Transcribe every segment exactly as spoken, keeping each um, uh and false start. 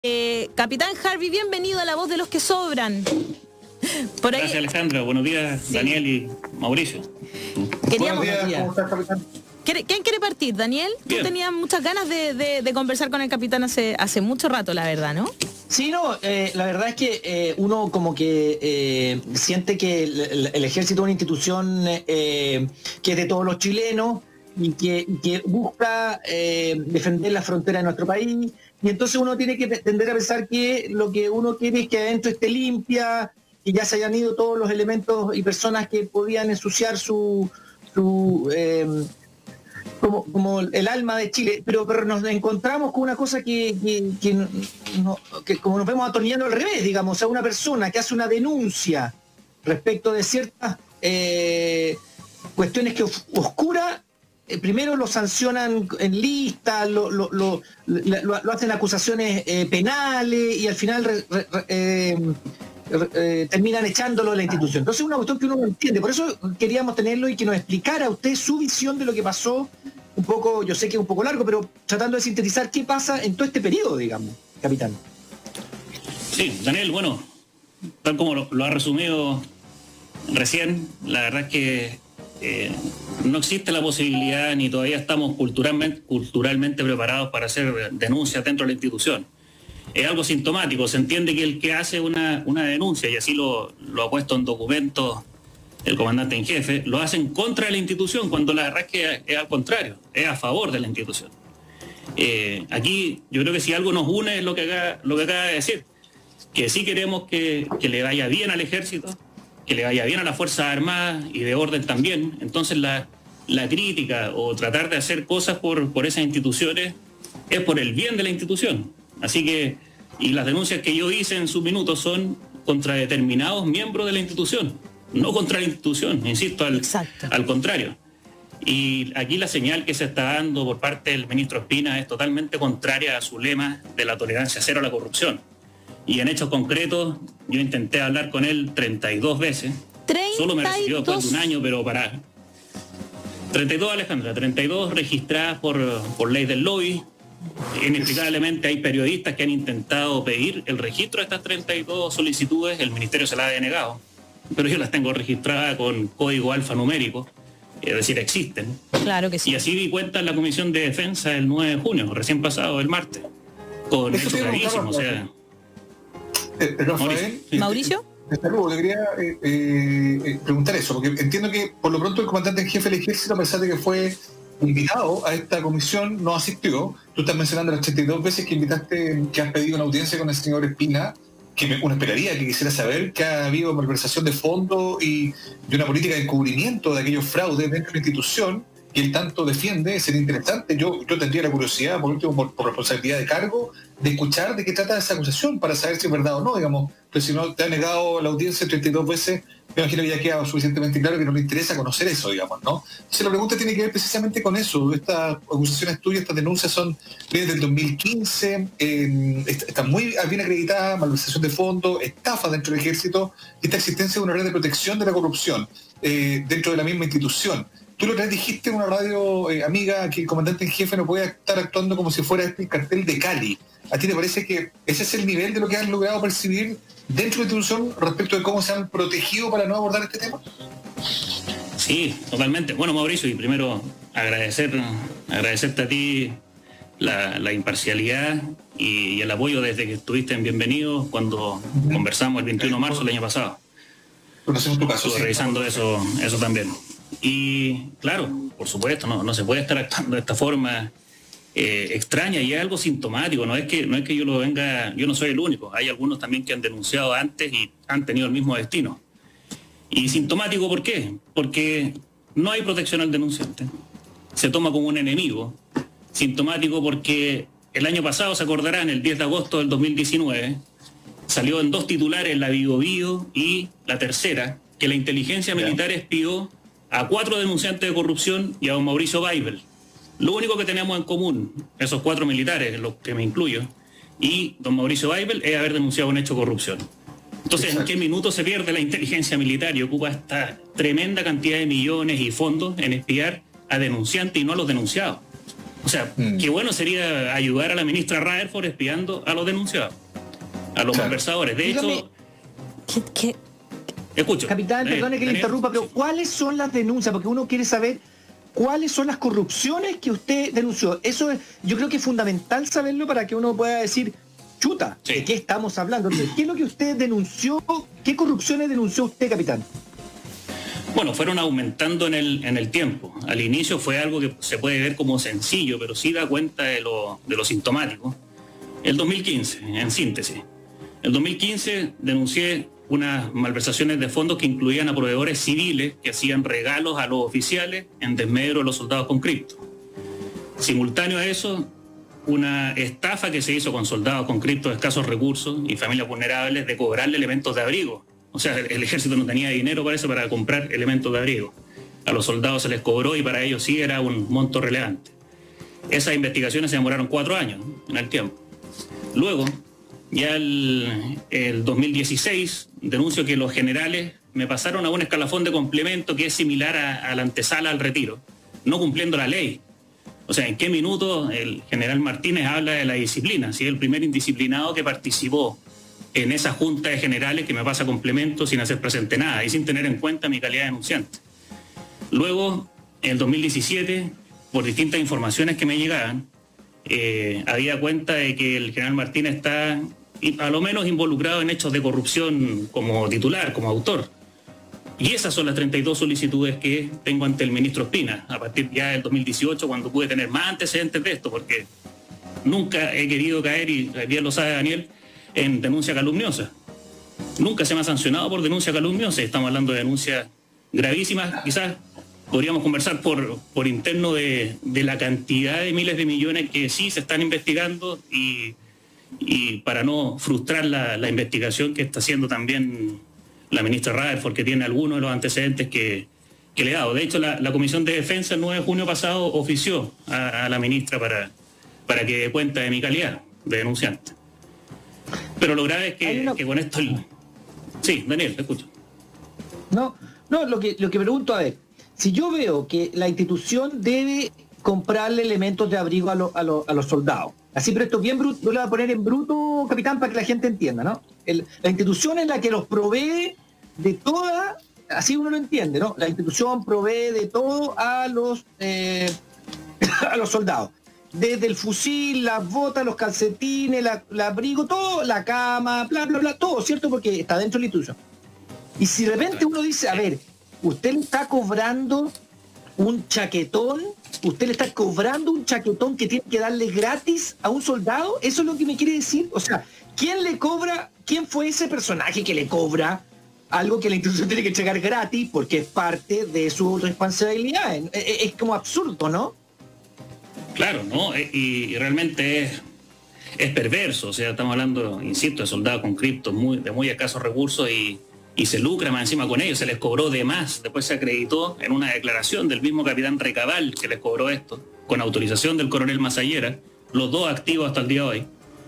Eh, Capitán Harvey, bienvenido a La Voz de los que Sobran. Por ahí... Gracias, Alejandra. Buenos días, sí. Daniel y Mauricio. Queríamos... Buenos días. ¿Cómo estás, capitán? ¿Quién quiere partir? Daniel, tú Bien. tenías muchas ganas de, de, de conversar con el capitán hace, hace mucho rato, la verdad, ¿no? Sí, no, eh, la verdad es que eh, uno como que eh, siente que el, el ejército es una institución eh, que es de todos los chilenos y que, que busca eh, defender la frontera de nuestro país, y entonces uno tiene que tender a pensar que lo que uno quiere es que adentro esté limpia, que ya se hayan ido todos los elementos y personas que podían ensuciar su... su eh, Como, como el alma de Chile, pero, pero nos encontramos con una cosa que, que, que, no, que como nos vemos atornillando al revés, digamos, o sea, una persona que hace una denuncia respecto de ciertas eh, cuestiones que oscuras, eh, primero lo sancionan en lista, lo, lo, lo, lo, lo hacen acusaciones eh, penales y al final re, re, eh, Eh, terminan echándolo a la institución. Entonces es una cuestión que uno no entiende. Por eso queríamos tenerlo y que nos explicara usted su visión de lo que pasó, un poco, yo sé que es un poco largo, pero tratando de sintetizar qué pasa en todo este periodo, digamos, capitán. Sí, Daniel, bueno, tal como lo, lo ha resumido recién, la verdad es que eh, no existe la posibilidad ni todavía estamos culturalmente, culturalmente preparados para hacer denuncias dentro de la institución. Es algo sintomático, se entiende que el que hace una, una denuncia, y así lo, lo ha puesto en documentos el comandante en jefe, lo hacen contra la institución, cuando la verdad es que es al contrario, es a favor de la institución. Eh, aquí yo creo que si algo nos une es lo que acaba, lo que acaba de decir, que sí queremos que, que le vaya bien al ejército, que le vaya bien a las Fuerzas Armadas y de orden también. Entonces la, la crítica o tratar de hacer cosas por, por esas instituciones es por el bien de la institución. Así que, y las denuncias que yo hice en su minuto son contra determinados miembros de la institución, no contra la institución, insisto, al, al contrario. Y aquí la señal que se está dando por parte del ministro Espina es totalmente contraria a su lema de la tolerancia cero a la corrupción. Y en hechos concretos, yo intenté hablar con él treinta y dos veces, treinta y dos. Solo me recibió después de un año, pero para... treinta y dos, Alejandra, treinta y dos registradas por, por ley del lobby. Inexplicablemente hay periodistas que han intentado pedir el registro de estas treinta y dos solicitudes, el ministerio se las ha denegado, pero yo las tengo registradas con código alfanumérico, es decir, existen. Claro que sí. Y así di cuenta en la Comisión de Defensa el nueve de junio, recién pasado, el martes, con hechos gravísimos. O sea, eh, Rafael, sí. Mauricio. Desde luego, le quería eh, eh, preguntar eso, porque entiendo que por lo pronto el comandante en jefe del ejército, a pesar de que fue invitado a esta comisión, no asistió. Tú estás mencionando las treinta y dos veces que invitaste, que has pedido una audiencia con el señor Espina, que uno esperaría que quisiera saber que ha habido malversación de fondos y de una política de encubrimiento de aquellos fraudes dentro de la institución que él tanto defiende. Sería interesante, yo, yo tendría la curiosidad, por último, por, por responsabilidad de cargo, de escuchar de qué trata esa acusación para saber si es verdad o no, digamos. Pero si no te ha negado la audiencia treinta y dos veces, me imagino que ya queda suficientemente claro que no le interesa conocer eso, digamos, ¿no? Entonces la pregunta tiene que ver precisamente con eso. Estas acusaciones tuyas, estas denuncias son desde el dos mil quince, eh, están muy bien acreditadas, malversación de fondos, estafa dentro del ejército, esta existencia de una red de protección de la corrupción eh, dentro de la misma institución. Tú lo que dijiste en una radio eh, amiga que el comandante en jefe no puede estar actuando como si fuera este cartel de Cali. ¿A ti te parece que ese es el nivel de lo que han logrado percibir dentro de la institución respecto de cómo se han protegido para no abordar este tema? Sí, totalmente. Bueno, Mauricio, y primero agradecer, agradecerte a ti la, la imparcialidad y, y el apoyo desde que estuviste en Bienvenidos cuando uh-huh. conversamos el veintiuno de marzo del año pasado. Conocemos tu caso. Estuve sí. revisando eso, eso también. Y claro, por supuesto, no, no se puede estar actuando de esta forma eh, extraña, y es algo sintomático. No es que no es que yo lo venga, yo no soy el único. Hay algunos también que han denunciado antes y han tenido el mismo destino. Y sintomático, ¿por qué? Porque no hay protección al denunciante. Se toma como un enemigo. Sintomático porque el año pasado, se acordarán, el diez de agosto del dos mil diecinueve, salió en dos titulares, la Bio Bio y la Tercera, que la inteligencia militar espió a cuatro denunciantes de corrupción y a don Mauricio Weibel. Lo único que tenemos en común, esos cuatro militares, los que me incluyo, y don Mauricio Weibel, es haber denunciado un hecho de corrupción. Entonces, Exacto. ¿en qué minuto se pierde la inteligencia militar y ocupa esta tremenda cantidad de millones y fondos en espiar a denunciantes y no a los denunciados? O sea, mm. qué bueno sería ayudar a la ministra Rutherford espiando a los denunciados, a los claro. conversadores. De Dígame, hecho... ¿qué, qué? Escucho. Capitán, eh, perdone que Daniel, le interrumpa, pero ¿cuáles son las denuncias? Porque uno quiere saber cuáles son las corrupciones que usted denunció. Eso es, yo creo que es fundamental saberlo para que uno pueda decir, chuta, sí. ¿de qué estamos hablando? Entonces, ¿qué es lo que usted denunció? ¿Qué corrupciones denunció usted, capitán? Bueno, fueron aumentando en el, en el tiempo. Al inicio fue algo que se puede ver como sencillo, pero sí da cuenta de lo, de lo sintomático. El dos mil quince, en síntesis. El dos mil quince denuncié unas malversaciones de fondos que incluían a proveedores civiles que hacían regalos a los oficiales en desmedro de los soldados con cripto. Simultáneo a eso, una estafa que se hizo con soldados con cripto de escasos recursos y familias vulnerables de cobrarle elementos de abrigo. O sea, el ejército no tenía dinero para eso, para comprar elementos de abrigo. A los soldados se les cobró y para ellos sí era un monto relevante. Esas investigaciones se demoraron cuatro años en el tiempo. Luego, ya el, el dos mil dieciséis, denuncio que los generales me pasaron a un escalafón de complemento que es similar a, a la antesala al retiro, no cumpliendo la ley. O sea, ¿en qué minuto el general Martínez habla de la disciplina? Si es el primer indisciplinado que participó en esa junta de generales que me pasa complemento sin hacer presente nada y sin tener en cuenta mi calidad de denunciante. Luego, en el dos mil diecisiete, por distintas informaciones que me llegaban, eh, había cuenta de que el general Martínez está a lo menos involucrado en hechos de corrupción como titular, como autor. Y esas son las treinta y dos solicitudes que tengo ante el ministro Espina, a partir ya del dos mil dieciocho, cuando pude tener más antecedentes de esto, porque nunca he querido caer, y bien lo sabe Daniel, en denuncia calumniosa. Nunca se me ha sancionado por denuncia calumniosa. Estamos hablando de denuncias gravísimas. Quizás podríamos conversar por, por interno de, de la cantidad de miles de millones que sí se están investigando y, y para no frustrar la, la investigación que está haciendo también la ministra Rutherford, que tiene algunos de los antecedentes que, que le he dado. De hecho, la, la Comisión de Defensa el nueve de junio pasado ofició a, a la ministra para, para que dé cuenta de mi calidad de denunciante. Pero lo grave es que, una... que con esto... El... Sí, Daniel, te escucho. No, no, lo que, lo que pregunto, a ver, si yo veo que la institución debe comprarle elementos de abrigo a, lo, a, lo, a los soldados, así, pero esto bien bruto, yo le voy a poner en bruto, capitán, para que la gente entienda, ¿no? El, la institución es la que los provee de toda, así uno lo entiende, ¿no? La institución provee de todo a los, eh, a los soldados. Desde el fusil, las botas, los calcetines, la, el abrigo, todo, la cama, bla, bla, bla, todo, ¿cierto? Porque está dentro de la institución. Y si de repente uno dice, a ver, usted le está cobrando un chaquetón, usted le está cobrando un chaquetón que tiene que darle gratis a un soldado, ¿eso es lo que me quiere decir? O sea, ¿quién le cobra, quién fue ese personaje que le cobra algo que la institución tiene que entregar gratis porque es parte de su responsabilidad? Es, es como absurdo, ¿no? Claro, ¿no? Y, y realmente es, es perverso. O sea, estamos hablando, insisto, de soldados con criptos muy, de muy escasos recursos y, y se lucra más encima con ellos. Se les cobró de más. Después se acreditó en una declaración del mismo capitán Recabal que les cobró esto, con autorización del coronel Masallera, los dos activos hasta el día de hoy.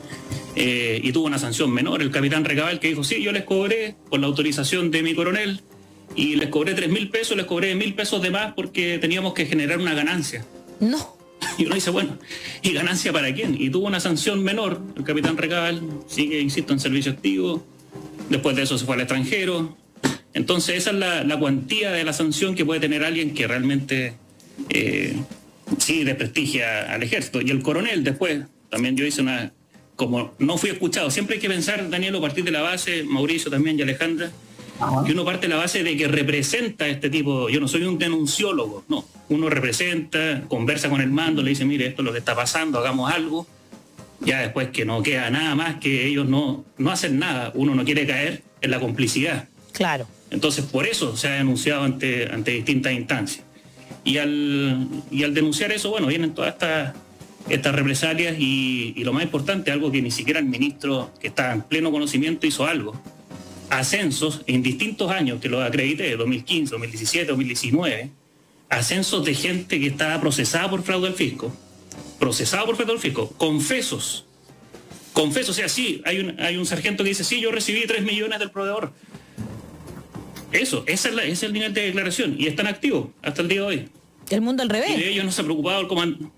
Eh, y tuvo una sanción menor el capitán Recabal, que dijo, sí, yo les cobré con la autorización de mi coronel y les cobré tres mil pesos, les cobré mil pesos de más porque teníamos que generar una ganancia. No. Y uno dice, bueno, ¿y ganancia para quién? Y tuvo una sanción menor, el capitán Recabal, sigue, insisto, en servicio activo, después de eso se fue al extranjero. Entonces esa es la, la cuantía de la sanción que puede tener alguien que realmente eh, sí desprestigia al ejército. Y el coronel después, también yo hice una, como no fui escuchado, siempre hay que pensar, Daniel, a partir de la base, Mauricio también y Alejandra, que uno parte de la base de que representa este tipo. Yo no soy un denunciólogo, no. Uno representa, conversa con el mando, le dice, mire, esto es lo que está pasando, hagamos algo. Ya después que no queda nada más, que ellos no, no hacen nada, uno no quiere caer en la complicidad. Claro. Entonces, por eso se ha denunciado ante, ante distintas instancias. Y al, y al denunciar eso, bueno, vienen todas estas, estas represalias y, y lo más importante, algo que ni siquiera el ministro, que está en pleno conocimiento, hizo algo. Ascensos en distintos años, que lo acredité, dos mil quince, dos mil diecisiete, dos mil diecinueve, ascensos de gente que estaba procesada por fraude al fisco, procesada por fraude al fisco, confesos, confesos, o sea, sí, hay un, hay un sargento que dice, sí, yo recibí tres millones del proveedor. Eso, esa es la, ese es el nivel de declaración, y están activos hasta el día de hoy. El mundo al revés. Y de ellos no se ha preocupado el comandante.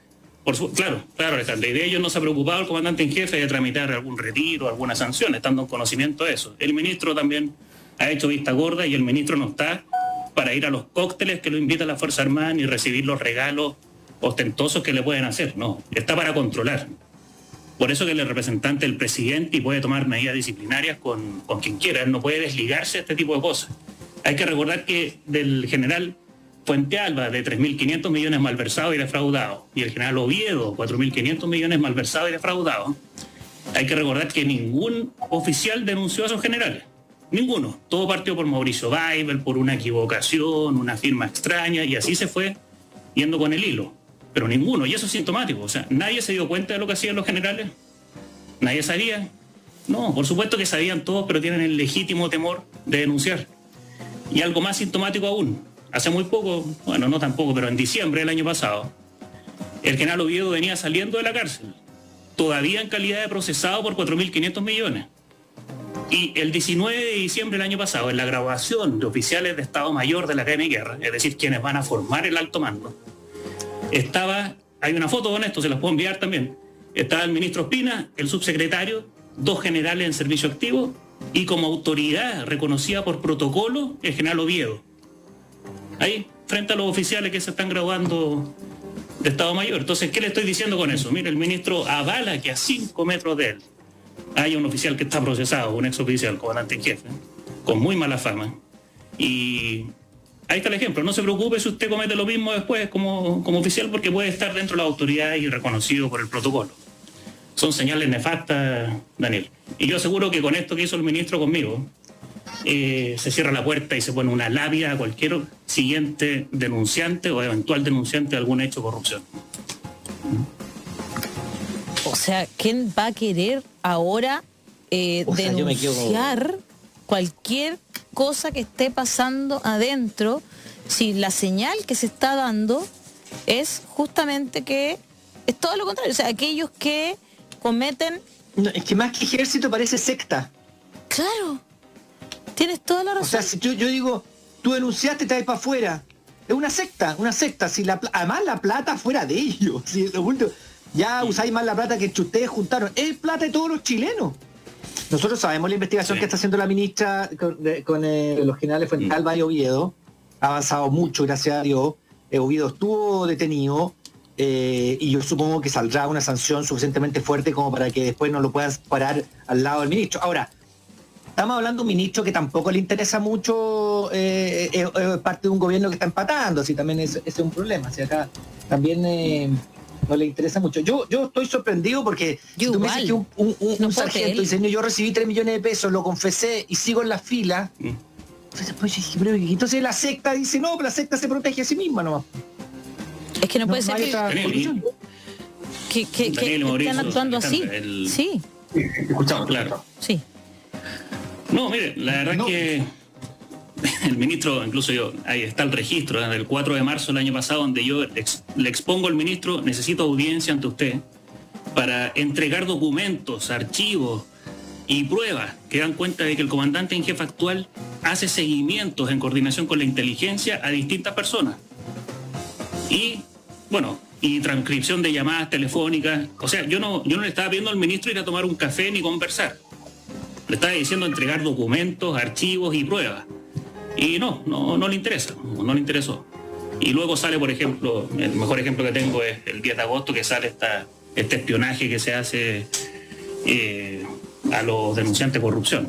Por su, claro, claro, Alejandro. Y de ello no se ha preocupado el comandante en jefe de tramitar algún retiro, alguna sanción, estando en conocimiento de eso. El ministro también ha hecho vista gorda y el ministro no está para ir a los cócteles que lo invita la Fuerza Armada ni recibir los regalos ostentosos que le pueden hacer. No, está para controlar. Por eso que él es representante del presidente y puede tomar medidas disciplinarias con, con quien quiera. Él no puede desligarse de este tipo de cosas. Hay que recordar que del general Fuente Alba, de tres mil quinientos millones malversados y defraudados, y el general Oviedo, cuatro mil quinientos millones malversados y defraudados, hay que recordar que ningún oficial denunció a esos generales. Ninguno. Todo partió por Mauricio Weibel, por una equivocación, una firma extraña, y así se fue yendo con el hilo. Pero ninguno, y eso es sintomático. O sea, nadie se dio cuenta de lo que hacían los generales. Nadie sabía. No, por supuesto que sabían todos, pero tienen el legítimo temor de denunciar. Y algo más sintomático aún. Hace muy poco, bueno, no tampoco, pero en diciembre del año pasado, el general Oviedo venía saliendo de la cárcel, todavía en calidad de procesado por cuatro mil quinientos millones. Y el diecinueve de diciembre del año pasado, en la graduación de oficiales de Estado Mayor de la Academia de Guerra, es decir, quienes van a formar el alto mando, estaba, hay una foto con esto, se las puedo enviar también, estaba el ministro Ospina, el subsecretario, dos generales en servicio activo y como autoridad reconocida por protocolo, el general Oviedo. Ahí, frente a los oficiales que se están graduando de Estado Mayor. Entonces, ¿qué le estoy diciendo con eso? Mire, el ministro avala que a cinco metros de él hay un oficial que está procesado, un ex oficial, comandante en jefe, con muy mala fama. Y ahí está el ejemplo. No se preocupe si usted comete lo mismo después como, como oficial, porque puede estar dentro de la autoridad y reconocido por el protocolo. Son señales nefastas, Daniel. Y yo aseguro que con esto que hizo el ministro conmigo, eh, se cierra la puerta y se pone una labia a cualquier siguiente denunciante o eventual denunciante de algún hecho de corrupción. O sea, ¿quién va a querer ahora eh, o sea, denunciar quedo... cualquier cosa que esté pasando adentro si la señal que se está dando es justamente que es todo lo contrario? O sea, aquellos que cometen... No, es que más que ejército parece secta. Claro, tienes toda la razón. O sea, si yo, yo digo, tú denunciaste, te vas para afuera. Es una secta, una secta. Si la, además la plata fuera de ellos. Si lo último, ya usáis más la plata que ustedes juntaron. Es plata de todos los chilenos. Nosotros sabemos la investigación sí. que está haciendo la ministra con, de, con eh, los generales Fuentalba y Oviedo. Ha avanzado mucho, gracias a Dios. Eh, Oviedo estuvo detenido eh, y yo supongo que saldrá una sanción suficientemente fuerte como para que después no lo puedan parar al lado del ministro. Ahora, estamos hablando de un ministro que tampoco le interesa mucho, eh, eh, eh, parte de un gobierno que está empatando, así también es, es un problema. Así acá también eh, no le interesa mucho. Yo yo estoy sorprendido porque yo si tú igual. me dices que un, un, un, no un sargento dice, yo recibí tres millones de pesos, lo confesé y sigo en la fila. Mm. Pues, pero, entonces la secta dice, no, pero la secta se protege a sí misma nomás. Es que no, no puede ser que, que, que, que están actuando así. El... Sí. Sí, escuchamos, claro. Sí. No, mire, la verdad no. que el ministro, incluso yo, ahí está el registro desde el cuatro de marzo del año pasado, donde yo le, ex, le expongo al ministro, necesito audiencia ante usted para entregar documentos, archivos y pruebas que dan cuenta de que el comandante en jefe actual hace seguimientos en coordinación con la inteligencia a distintas personas. Y, bueno, y transcripción de llamadas telefónicas. O sea, yo no, yo no le estaba pidiendo al ministro ir a tomar un café ni conversar. Le estaba diciendo entregar documentos, archivos y pruebas. Y no, no, no le interesa, no, no le interesó. Y luego sale, por ejemplo, el mejor ejemplo que tengo es el diez de agosto, que sale esta, este espionaje que se hace eh, a los denunciantes de corrupción.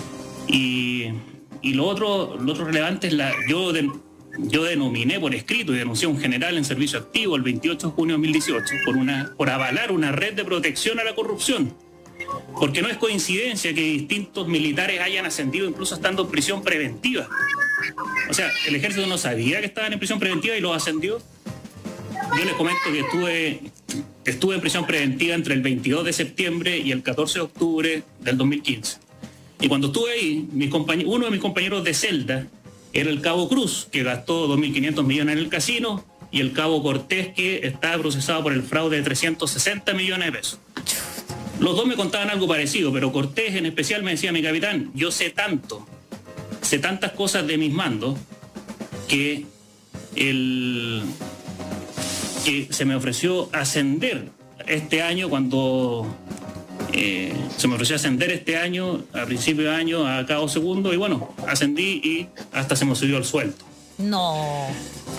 Y, y lo otro, lo otro relevante es la... Yo, de, yo denominé por escrito y denuncié a un general en servicio activo el veintiocho de junio de dos mil dieciocho por, una, por avalar una red de protección a la corrupción. Porque no es coincidencia que distintos militares hayan ascendido incluso estando en prisión preventiva. O sea, el ejército no sabía que estaban en prisión preventiva y los ascendió. Yo les comento que estuve, estuve en prisión preventiva entre el veintidós de septiembre y el catorce de octubre del dos mil quince. Y cuando estuve ahí, mis uno de mis compañeros de celda era el cabo Cruz, que gastó dos mil quinientos millones en el casino, y el cabo Cortés, que estaba procesado por el fraude de trescientos sesenta millones de pesos. Los dos me contaban algo parecido, pero Cortés en especial me decía, mi capitán, yo sé tanto, sé tantas cosas de mis mandos, que el, que se me ofreció ascender este año cuando eh, se me ofreció ascender este año, a principio de año, a cabo segundo, y bueno, ascendí y hasta se me subió el sueldo. No.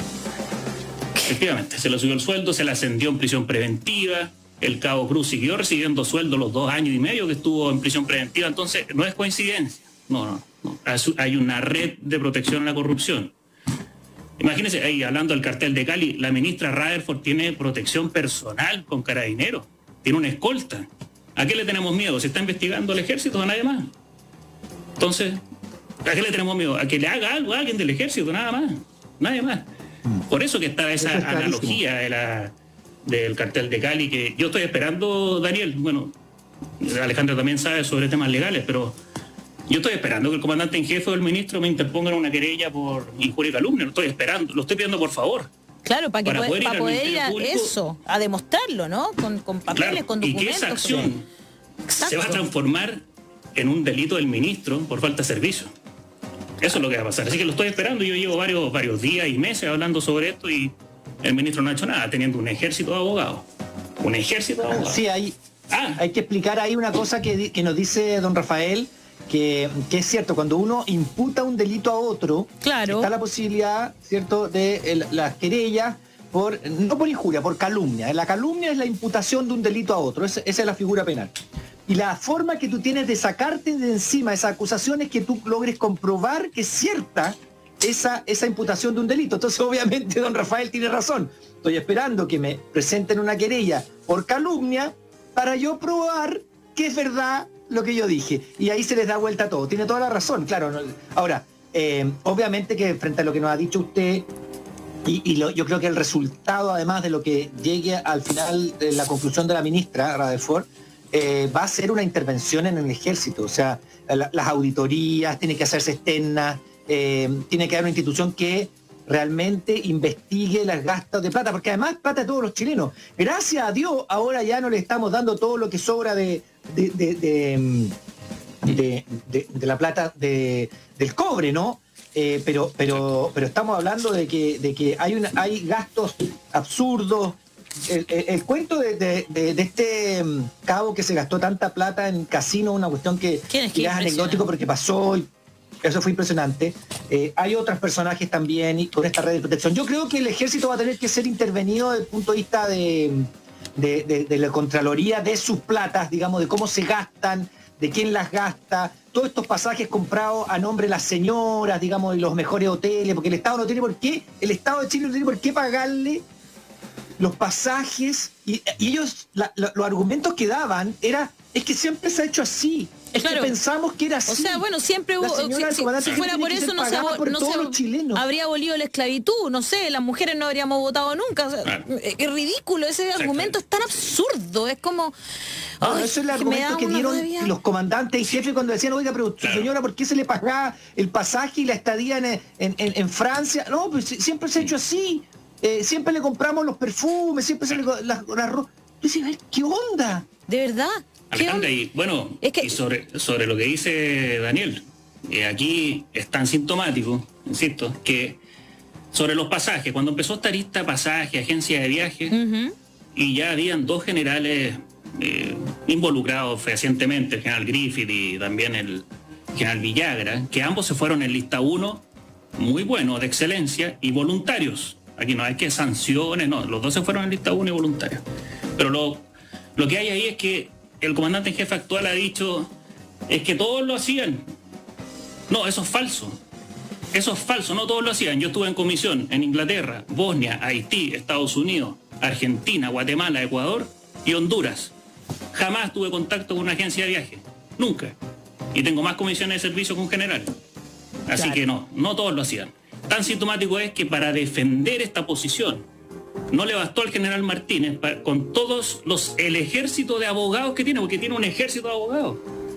Efectivamente, se le subió el sueldo, se le ascendió en prisión preventiva, el cabo Cruz siguió recibiendo sueldo los dos años y medio que estuvo en prisión preventiva, entonces no es coincidencia, no, no, no. Hay una red de protección a la corrupción. Imagínense, ahí hablando del cartel de Cali, la ministra Rutherford tiene protección personal con carabineros, tiene una escolta. ¿A qué le tenemos miedo? ¿Se está investigando el ejército o a nadie más? Entonces, ¿a qué le tenemos miedo? A que le haga algo a alguien del ejército, nada más, nadie más. Por eso que está esa eso analogía de la, del cartel de Cali, que yo estoy esperando, Daniel, bueno, Alejandra también sabe sobre temas legales, pero yo estoy esperando que el comandante en jefe o el ministro me interpongan una querella por injuria y calumnia, lo estoy esperando, lo estoy pidiendo por favor. Claro, para, que para poder, poder, para poder ir a público, eso, a demostrarlo, ¿no? Con, con papeles, claro, con documentos. Y que esa acción Exacto. se va a transformar en un delito del ministro por falta de servicio. Eso es lo que va a pasar. Así que lo estoy esperando. Yo llevo varios, varios días y meses hablando sobre esto y el ministro no ha hecho nada, teniendo un ejército de abogados. Un ejército de abogados. Sí, hay, ah. hay que explicar ahí una cosa que, que nos dice don Rafael, que, que es cierto, cuando uno imputa un delito a otro, claro, está la posibilidad, ¿cierto?, de el, las querellas, por, no por injuria, por calumnia. La calumnia es la imputación de un delito a otro, esa, esa es la figura penal. Y la forma que tú tienes de sacarte de encima esa acusación es que tú logres comprobar que es cierta esa, esa imputación de un delito. Entonces, obviamente, don Rafael tiene razón. Estoy esperando que me presenten una querella por calumnia para yo probar que es verdad lo que yo dije. Y ahí se les da vuelta todo. Tiene toda la razón, claro. No, ahora, eh, obviamente que frente a lo que nos ha dicho usted, y, y lo, yo creo que el resultado, además de lo que llegue al final de la conclusión de la ministra Rutherford, Eh, va a ser una intervención en el ejército, o sea, la, las auditorías tienen que hacerse externas, eh, tiene que haber una institución que realmente investigue los gastos de plata, porque además plata de todos los chilenos. Gracias a Dios, ahora ya no le estamos dando todo lo que sobra de, de, de, de, de, de, de la plata de, del cobre, ¿no? Eh, pero, pero, pero estamos hablando de que, de que hay, una, hay gastos absurdos. El, el, el cuento de, de, de, de este um, cabo que se gastó tanta plata en casino, una cuestión que, es, que es anecdótico porque pasó y eso fue impresionante. Eh, hay otros personajes también y con esta red de protección. Yo creo que el ejército va a tener que ser intervenido desde el punto de vista de, de, de, de la Contraloría, de sus platas, digamos, de cómo se gastan, de quién las gasta, todos estos pasajes comprados a nombre de las señoras, digamos, de los mejores hoteles, porque el Estado no tiene por qué, el Estado de Chile no tiene por qué pagarle los pasajes, y, y ellos, la, la, los argumentos que daban era, es que siempre se ha hecho así, es claro, que pensamos que era así. O sea, bueno, siempre hubo, si, si, si fuera por eso no se, por no se habría abolido la esclavitud, no sé, las mujeres no habríamos votado nunca, o sea, claro. es, es ridículo, ese argumento es tan absurdo, es como... No, ay, eso es el argumento que, que dieron rabia. Los comandantes y jefes cuando decían, oiga, pero claro. señora, ¿por qué se le pagaba el pasaje y la estadía en, en, en, en Francia? No, pues siempre se ha hecho así. Eh, siempre le compramos los perfumes, siempre se le la, la ropa. ¿Qué onda? ¿De verdad? Alejandra, y bueno, es que... y sobre, sobre lo que dice Daniel, eh, aquí es tan sintomático, insisto, que sobre los pasajes, cuando empezó esta lista pasaje, agencia de viajes, uh-huh. y ya habían dos generales eh, involucrados fehacientemente, el general Griffith y también el general Villagra, que ambos se fueron en lista uno, muy bueno, de excelencia, y voluntarios. Aquí no hay que sanciones, no, los dos se fueron en lista uno y voluntarios. Pero lo, lo que hay ahí es que el comandante en jefe actual ha dicho, es que todos lo hacían. No, eso es falso. Eso es falso, no todos lo hacían. Yo estuve en comisión en Inglaterra, Bosnia, Haití, Estados Unidos, Argentina, Guatemala, Ecuador y Honduras. Jamás tuve contacto con una agencia de viaje. Nunca. Y tengo más comisiones de servicio que un general. Así claro. que no, no todos lo hacían. Tan sintomático es que para defender esta posición no le bastó al general Martínez para, con todos los el ejército de abogados que tiene, porque tiene un ejército de abogados.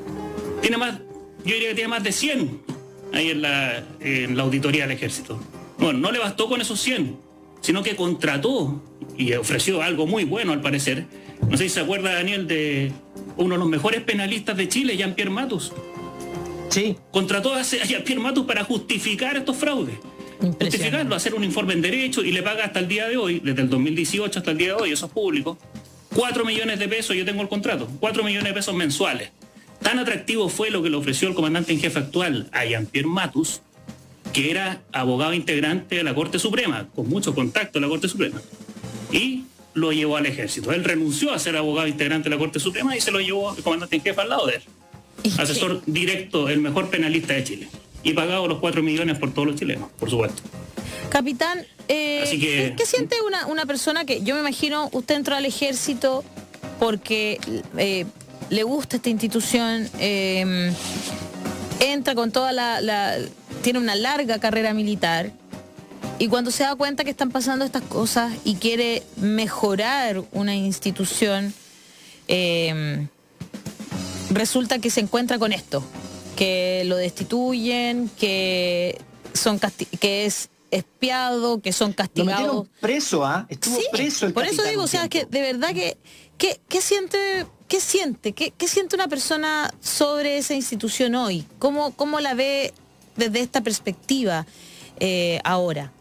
Tiene más, yo diría que tiene más de cien ahí en la, en la auditoría del ejército. Bueno, no le bastó con esos cien, sino que contrató y ofreció algo muy bueno al parecer. No sé si se acuerda, Daniel, de uno de los mejores penalistas de Chile, Jean-Pierre Matus. Sí. Contrató a Jean-Pierre Matus para justificar estos fraudes. justificarlo, hacer un informe en derecho y le paga hasta el día de hoy, desde el dos mil dieciocho hasta el día de hoy, eso es público, cuatro millones de pesos, yo tengo el contrato, cuatro millones de pesos mensuales. Tan atractivo fue lo que le ofreció el comandante en jefe actual a Jean-Pierre Matus, que era abogado integrante de la Corte Suprema, con mucho contacto en la Corte Suprema, y lo llevó al ejército. Él renunció a ser abogado integrante de la Corte Suprema y se lo llevó el comandante en jefe al lado de él. Asesor directo, el mejor penalista de Chile. Y pagado los cuatro millones por todos los chilenos, por supuesto. Capitán, eh, Así que, ¿qué siente una, una persona que, yo me imagino, usted entró al ejército porque eh, le gusta esta institución, eh, entra con toda la, la... tiene una larga carrera militar, y cuando se da cuenta que están pasando estas cosas y quiere mejorar una institución, eh, resulta que se encuentra con esto, que lo destituyen, que son que es espiado, que son castigados. Lo metieron preso, ¿ah? ¿eh? Estuvo sí, preso el por eso digo, o sea, que de verdad que ¿qué, qué siente, qué siente, qué, qué siente una persona sobre esa institución hoy? ¿Cómo, cómo la ve desde esta perspectiva eh, ahora?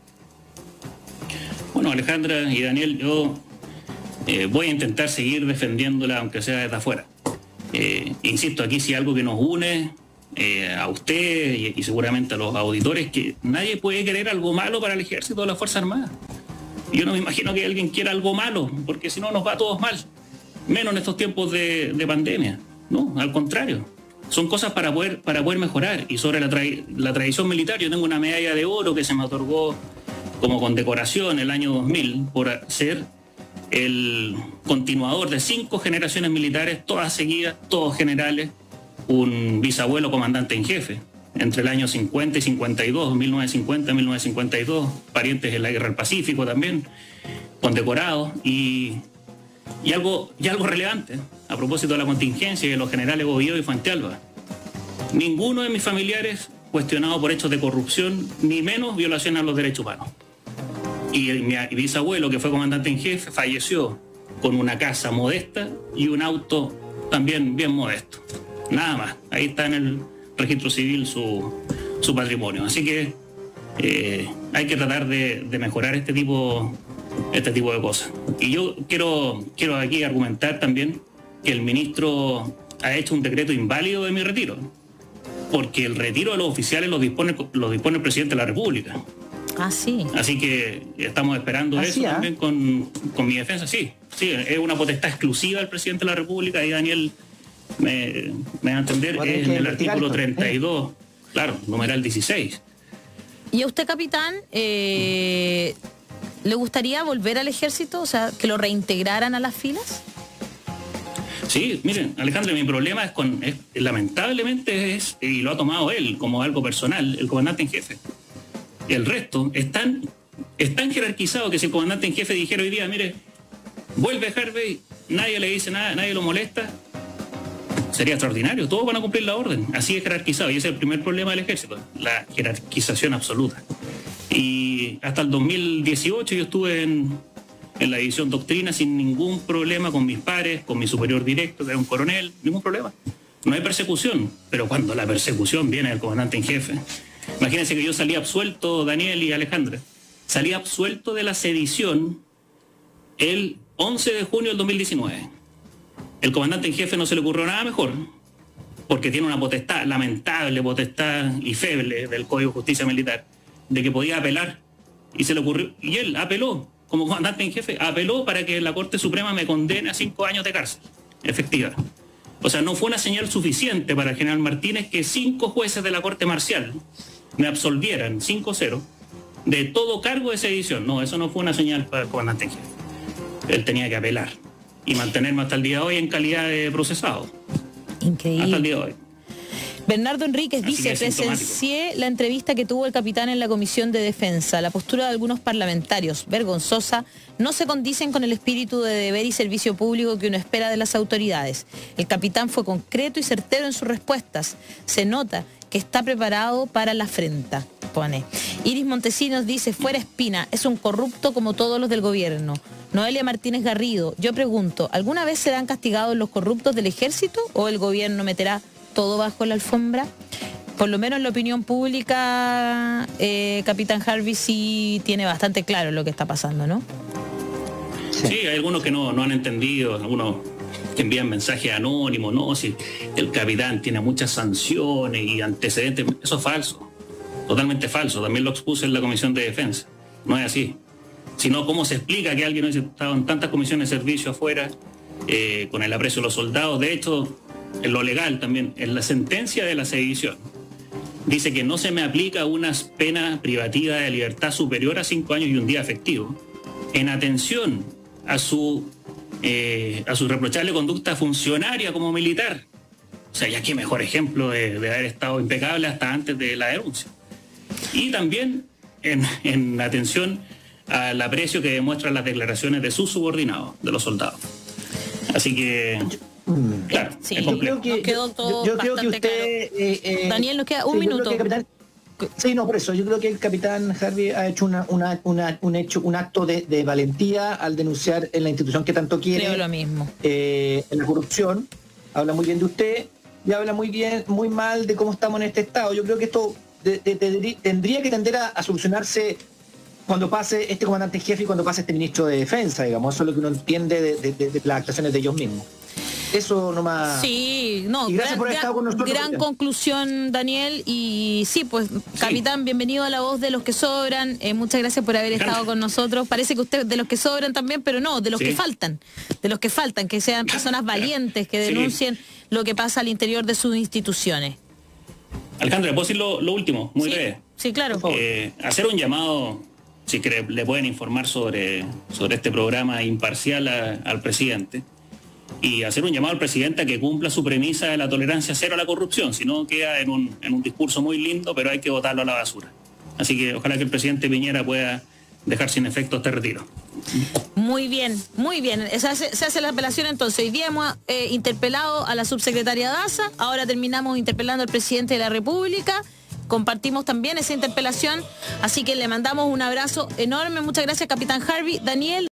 Bueno, Alejandra y Daniel, yo eh, voy a intentar seguir defendiéndola, aunque sea desde afuera. Eh, insisto, aquí si algo que nos une eh, a usted y, y seguramente a los auditores, que nadie puede querer algo malo para el ejército o la Fuerza Armada. Yo no me imagino que alguien quiera algo malo, porque si no nos va a todos mal, menos en estos tiempos de, de pandemia. No, al contrario, son cosas para poder, para poder mejorar. Y sobre la, tra la tradición militar, yo tengo una medalla de oro que se me otorgó como condecoración el año dos mil por ser el continuador de cinco generaciones militares, todas seguidas, todos generales, un bisabuelo comandante en jefe, entre el año cincuenta y cincuenta y dos, mil novecientos cincuenta, mil novecientos cincuenta y dos, parientes de la Guerra del Pacífico también, condecorados, y, y, algo, y algo relevante, a propósito de la contingencia y de los generales Bovío y Fuentealba. Ninguno de mis familiares cuestionado por hechos de corrupción, ni menos violación a los derechos humanos. Y mi bisabuelo, que fue comandante en jefe, falleció con una casa modesta y un auto también bien modesto. Nada más. Ahí está en el registro civil su, su patrimonio. Así que eh, hay que tratar de, de mejorar este tipo, este tipo de cosas. Y yo quiero, quiero aquí argumentar también que el ministro ha hecho un decreto inválido de mi retiro, porque el retiro de los oficiales lo dispone, lo dispone el presidente de la República. Ah, sí. Así que estamos esperando ¿Ah, eso sí, también ¿eh? con, con mi defensa. Sí, sí, es una potestad exclusiva del presidente de la República, y Daniel me, me va a entender, es en el artículo treinta y dos, claro, numeral dieciséis. ¿Y a usted, capitán, eh, le gustaría volver al ejército? O sea, que lo reintegraran a las filas. Sí, miren, Alejandro, mi problema es con, es, lamentablemente es, y lo ha tomado él como algo personal, el comandante en jefe. El resto es tan, es tan jerarquizado que si el comandante en jefe dijera hoy día, mire, vuelve Harvey, nadie le dice nada, nadie lo molesta, sería extraordinario, todos van a cumplir la orden. Así es jerarquizado, y ese es el primer problema del ejército, la jerarquización absoluta. Y hasta el dos mil dieciocho yo estuve en, en la división doctrina sin ningún problema con mis pares, con mi superior directo, que era un coronel, ningún problema. No hay persecución, pero cuando la persecución viene del comandante en jefe... Imagínense que yo salí absuelto, Daniel y Alejandra, salí absuelto de la sedición el once de junio del dos mil diecinueve. El comandante en jefe no se le ocurrió nada mejor, porque tiene una potestad, lamentable potestad y feble del Código de Justicia Militar, de que podía apelar, y se le ocurrió, y él apeló, como comandante en jefe, apeló para que la Corte Suprema me condene a cinco años de cárcel efectiva. O sea, no fue una señal suficiente para el general Martínez que cinco jueces de la Corte Marcial me absolvieran cinco cero de todo cargo de sedición. No, eso no fue una señal para el comandante en jefe. Él tenía que apelar y mantenerme hasta el día de hoy en calidad de procesado. Increíble. Hasta el día de hoy. Bernardo Enríquez Así dice, que es presencié la entrevista que tuvo el capitán en la Comisión de Defensa. La postura de algunos parlamentarios, vergonzosa, no se condicen con el espíritu de deber y servicio público que uno espera de las autoridades. El capitán fue concreto y certero en sus respuestas. Se nota que está preparado para la afrenta, pone. Iris Montesinos dice, fuera Espina, es un corrupto como todos los del gobierno. Noelia Martínez Garrido, yo pregunto, ¿alguna vez serán castigados los corruptos del ejército o el gobierno meterá todo bajo la alfombra? por lo menos en la opinión pública, eh, Capitán Harvey sí tiene bastante claro lo que está pasando, ¿no? Sí, sí, hay algunos que no, no han entendido, algunos que envían mensajes anónimos, no, si el capitán tiene muchas sanciones y antecedentes, eso es falso, totalmente falso, también lo expuse en la Comisión de Defensa, no es así, sino cómo se explica que alguien no haya estado en tantas comisiones de servicio afuera, eh, con el aprecio de los soldados. De hecho, en lo legal también, en la sentencia de la sedición, dice que no se me aplica una pena privativa de libertad superior a cinco años y un día efectivo, en atención a su Eh, a su reprochable conducta funcionaria como militar. O sea, ya qué mejor ejemplo de, de haber estado impecable hasta antes de la denuncia. Y también en, en atención al aprecio que demuestran las declaraciones de sus subordinados, de los soldados. Así que, claro, sí, es yo complejo. creo que, quedó todo yo, yo creo que usted... claro. Eh, eh, Daniel, nos queda un sí, minuto. Sí, no, por eso. Yo creo que el capitán Harvey ha hecho una, una, una, un hecho, un acto de, de valentía al denunciar en la institución que tanto quiere. Creo lo mismo. Eh, en la corrupción. Habla muy bien de usted y habla muy bien, muy mal de cómo estamos en este estado. Yo creo que esto de, de, de, tendría que tender a, a solucionarse cuando pase este comandante en jefe y cuando pase este ministro de Defensa, digamos. Eso es lo que uno entiende de, de, de, de las actuaciones de ellos mismos. Eso nomás. Sí, no, y gracias gran, por haber estado con nosotros. gran conclusión, Daniel. Y sí, pues, sí. Capitán, bienvenido a La Voz de los que Sobran. Eh, muchas gracias por haber estado con nosotros. Parece que usted de los que sobran también, pero no, de los sí. que faltan. De los que faltan, que sean personas valientes, que denuncien sí. lo que pasa al interior de sus instituciones. Alejandra, ¿puedo decir lo, lo último? Muy sí. breve. Sí, claro. Eh, hacer un llamado, si que le pueden informar sobre, sobre este programa imparcial a, al presidente. Y hacer un llamado al presidente a que cumpla su premisa de la tolerancia cero a la corrupción, si no queda en un, en un discurso muy lindo, pero hay que botarlo a la basura. Así que ojalá que el presidente Piñera pueda dejar sin efecto este retiro. Muy bien, muy bien. Se hace, se hace la apelación entonces. Hoy día hemos eh, interpelado a la subsecretaria Daza, ahora terminamos interpelando al presidente de la República. Compartimos también esa interpelación, así que le mandamos un abrazo enorme. Muchas gracias, Capitán Harvey. Daniel.